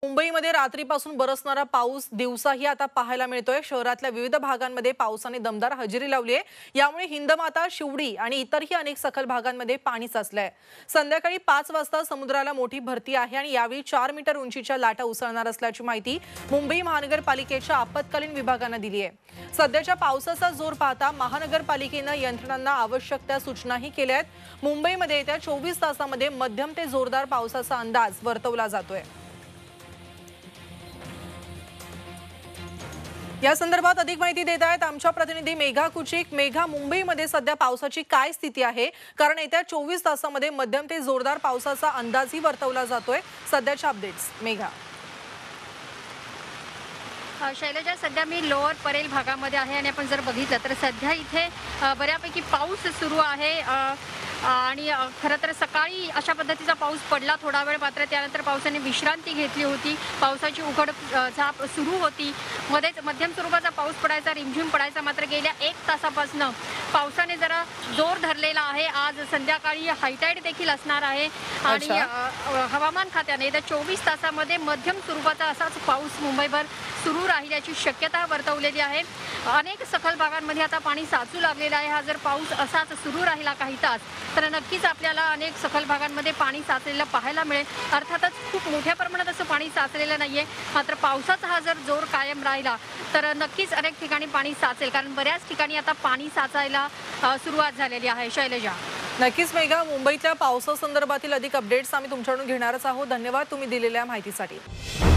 मुंबईमध्ये रात्रीपासून बरसणारा पाऊस दिवसाही आता पाहायला मिळतोय। शहरातल्या विविध भागांमध्ये पावसाने दमदार हजेरी लावली आहे। यामुळे हिंदमाता, शिवडी आणि इतरही अनेक सखल भागांमध्ये पाणी साचलंय। संध्याकाळी 5 वाजता समुद्राला मोठी भरती आहे आणि यावेळी 4 मीटर उंचीच्या लाटा उसळणार असल्याची माहिती मुंबई महानगरपालिकेच्या आपत्कालीन विभागाने दिली आहे। सध्याच्या पावसाचा जोर पाहता महानगरपालिकेने यंत्रणांना आवश्यक त्या सूचनाही केल्या आहेत। मुंबईमध्ये येत्या 24 तासांमध्ये मध्यम ते जोरदार पावसाचा अंदाज वर्तवला जातोय। या संदर्भात अधिक माहिती देत आहेत आमच्या प्रतिनिधी मेघा कुचिक। मेघा, मुंबईमध्ये सध्या पावसाची काय स्थिती आहे? कारण येत्या 24 तासांमध्ये मध्यम ते जोरदार पावसाचा अंदाजही वर्तवला जातोय। सध्याच्या अपडेट्स मेघा। शैलजा, सध्या मी लोअर परेल भागामध्ये आहे आणि आपण जर बघितलं तर सध्या इथे बऱ्यापैकी पाऊस सुरू आहे आणि खरं तर सकाळी अशा पद्धतीचा पाऊस पडला थोडा वेळ, मात्र त्यानंतर पावसाने विश्रांती घेतली होती। पावसाची उघड झाप सुरू होती, मध्येच मध्यम स्वरूपाचा पाऊस पडायचा, रिमझिम पडायचा, मात्र गेल्या 1 तासापासून पावसाने जरा जोर धरलेला आहे। आज संध्याकाळी हायटाईड देखील असणार आहे आणि हवामान खात्याने येत्या 24 तासामध्ये मध्यम स्वरूपाचा असाच पाऊस मुंबईभर सुरू राहिल्याची शक्यता वर्तवलेली आहे। अनेक सखल भागांमध्ये आता पाणी साचू लागलेलं आहे। हा जर पाऊस असाच सुरू राहिला काही तास तर नक्कीच आपल्याला अनेक सखल भागांमध्ये पाणी साचलेलं पाहायला मिळेल। अर्थातच खूप मोठ्या प्रमाणात असं पाणी साचलेलं नाहीये, मात्र पावसाचा हा जर जोर कायम राहिला तर नक्कीच अनेक ठिकाणी पाणी साचेल, कारण बऱ्याच ठिकाणी आता पाणी साचायला सुरुवात झालेली आहे। शैलजा, नक्कीच मेघा, मुंबईतल्या पावसासंदर्भातील अधिक अपडेट्स आम्ही तुमच्याकडून घेणारच आहोत। धन्यवाद तुम्ही दिलेल्या माहितीसाठी।